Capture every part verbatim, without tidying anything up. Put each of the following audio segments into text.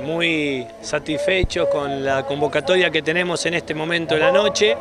muy satisfechos con la convocatoria que tenemos en este momento de la noche.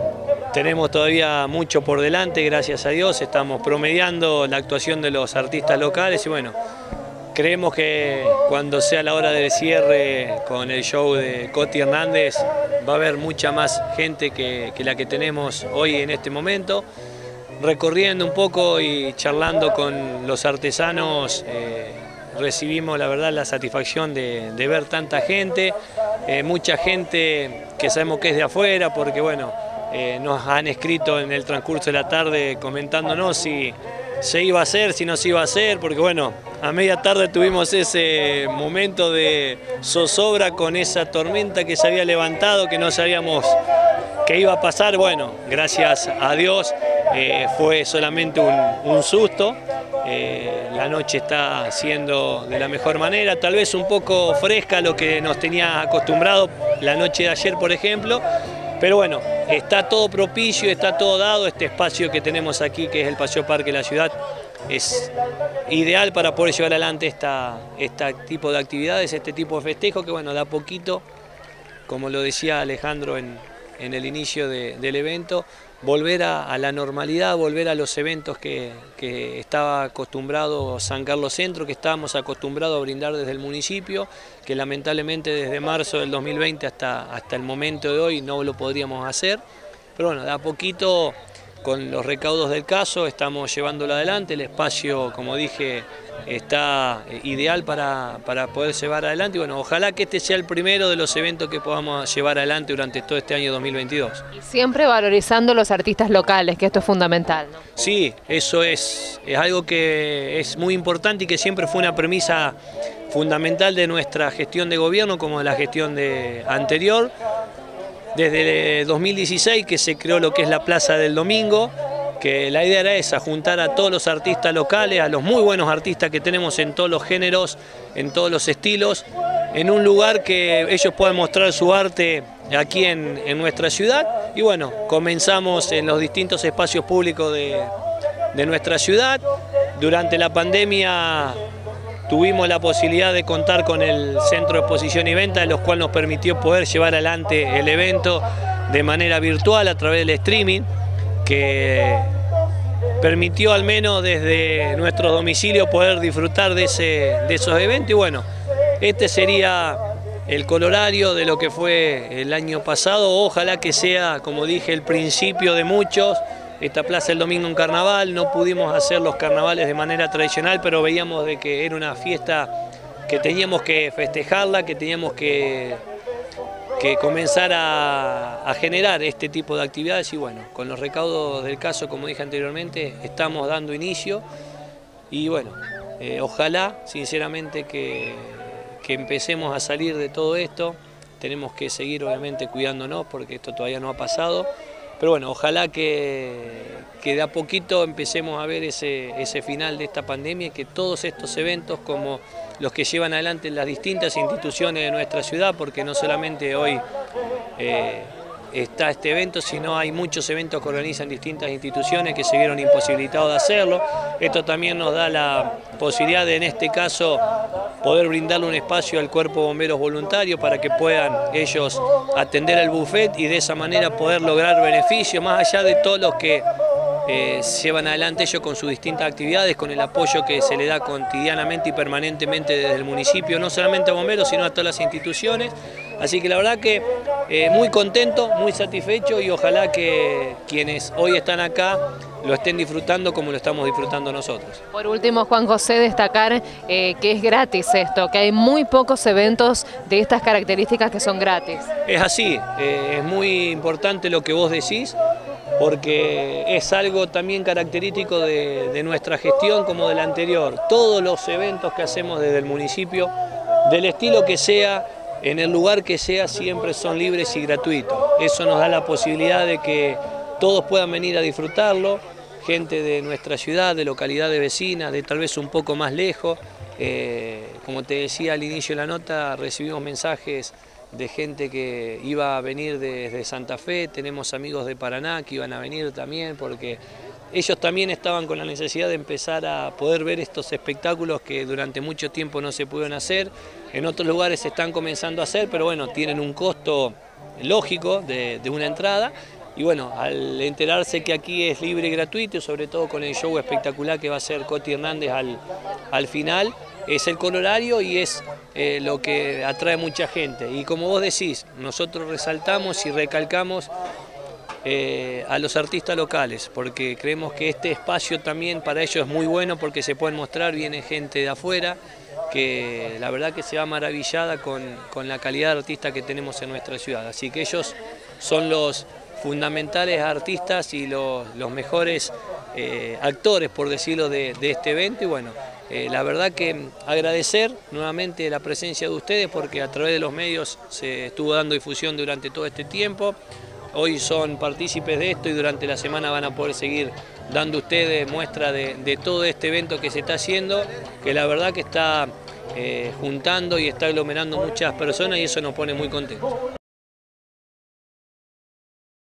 Tenemos todavía mucho por delante, gracias a Dios, estamos promediando la actuación de los artistas locales y bueno, creemos que cuando sea la hora del cierre con el show de Coti Hernández va a haber mucha más gente que, que la que tenemos hoy en este momento. Recorriendo un poco y charlando con los artesanos, eh, recibimos la verdad la satisfacción de, de ver tanta gente, eh, mucha gente que sabemos que es de afuera porque bueno, eh, nos han escrito en el transcurso de la tarde comentándonos si se iba a hacer, si no se iba a hacer, porque bueno, a media tarde tuvimos ese momento de zozobra con esa tormenta que se había levantado, que no sabíamos qué iba a pasar. Bueno, gracias a Dios eh, fue solamente un, un susto. Eh, la noche está siendo de la mejor manera, tal vez un poco fresca a lo que nos tenía acostumbrado la noche de ayer, por ejemplo, pero bueno, está todo propicio, está todo dado. Este espacio que tenemos aquí, que es el Paseo Parque de la Ciudad, es ideal para poder llevar adelante esta, este tipo de actividades, este tipo de festejo, que bueno, da poquito, como lo decía Alejandro en, en el inicio de, del evento, volver a, a la normalidad, volver a los eventos que, que estaba acostumbrado San Carlos Centro, que estábamos acostumbrados a brindar desde el municipio, que lamentablemente desde marzo del dos mil veinte hasta, hasta el momento de hoy no lo podríamos hacer. Pero bueno, de a poquito, con los recaudos del caso, estamos llevándolo adelante. El espacio, como dije, está ideal para, para poder llevar adelante. Y bueno, ojalá que este sea el primero de los eventos que podamos llevar adelante durante todo este año dos mil veintidós. Y siempre valorizando los artistas locales, que esto es fundamental, ¿no? Sí, eso es, es algo que es muy importante y que siempre fue una premisa fundamental de nuestra gestión de gobierno como de la gestión de, anterior. Desde dos mil dieciséis que se creó lo que es la Plaza del Domingo, que la idea era esa, juntar a todos los artistas locales, a los muy buenos artistas que tenemos en todos los géneros, en todos los estilos, en un lugar que ellos puedan mostrar su arte aquí en, en nuestra ciudad. Y bueno, comenzamos en los distintos espacios públicos de, de nuestra ciudad. Durante la pandemia tuvimos la posibilidad de contar con el Centro de Exposición y Venta, los cual nos permitió poder llevar adelante el evento de manera virtual a través del streaming, que permitió al menos desde nuestros domicilios poder disfrutar de, ese, de esos eventos. Y bueno, este sería el colorario de lo que fue el año pasado. Ojalá que sea, como dije, el principio de muchos. Esta Plaza del Domingo en carnaval, no pudimos hacer los carnavales de manera tradicional, pero veíamos de que era una fiesta que teníamos que festejarla, que teníamos que, que comenzar a, a generar este tipo de actividades. Y bueno, con los recaudos del caso, como dije anteriormente, estamos dando inicio y bueno, eh, ojalá sinceramente que, que empecemos a salir de todo esto. Tenemos que seguir obviamente cuidándonos porque esto todavía no ha pasado. Pero bueno, ojalá que, que de a poquito empecemos a ver ese, ese final de esta pandemia y que todos estos eventos como los que llevan adelante las distintas instituciones de nuestra ciudad, porque no solamente hoy eh, está este evento, sino hay muchos eventos que organizan distintas instituciones que se vieron imposibilitados de hacerlo. Esto también nos da la posibilidad de, en este caso, poder brindarle un espacio al Cuerpo de Bomberos Voluntarios para que puedan ellos atender el buffet y de esa manera poder lograr beneficios, más allá de todos los que eh, llevan adelante ellos con sus distintas actividades, con el apoyo que se le da cotidianamente y permanentemente desde el municipio, no solamente a bomberos, sino a todas las instituciones. Así que la verdad que eh, muy contento, muy satisfecho y ojalá que quienes hoy están acá lo estén disfrutando como lo estamos disfrutando nosotros. Por último, Juan José, destacar eh, que es gratis esto, que hay muy pocos eventos de estas características que son gratis. Es así, eh, es muy importante lo que vos decís, porque es algo también característico de, de nuestra gestión como de la anterior. Todos los eventos que hacemos desde el municipio, del estilo que sea, en el lugar que sea, siempre son libres y gratuitos. Eso nos da la posibilidad de que todos puedan venir a disfrutarlo, gente de nuestra ciudad, de localidades vecinas, de tal vez un poco más lejos. Eh, como te decía al inicio de la nota, recibimos mensajes de gente que iba a venir desde Santa Fe, tenemos amigos de Paraná que iban a venir también porque ellos también estaban con la necesidad de empezar a poder ver estos espectáculos que durante mucho tiempo no se pudieron hacer. En otros lugares se están comenzando a hacer, pero bueno, tienen un costo lógico de, de una entrada. Y bueno, al enterarse que aquí es libre y gratuito, sobre todo con el show espectacular que va a hacer Coti Hernández al, al final, es el corolario y es eh, lo que atrae mucha gente. Y como vos decís, nosotros resaltamos y recalcamos Eh, a los artistas locales, porque creemos que este espacio también para ellos es muy bueno porque se pueden mostrar, viene gente de afuera, que la verdad que se va maravillada con, con la calidad de artistas que tenemos en nuestra ciudad. Así que ellos son los fundamentales artistas y los, los mejores eh, actores, por decirlo, de, de este evento. Y bueno, eh, la verdad que agradecer nuevamente la presencia de ustedes porque a través de los medios se estuvo dando difusión durante todo este tiempo. Hoy son partícipes de esto y durante la semana van a poder seguir dando ustedes muestra de, de todo este evento que se está haciendo, que la verdad que está eh, juntando y está aglomerando muchas personas y eso nos pone muy contentos.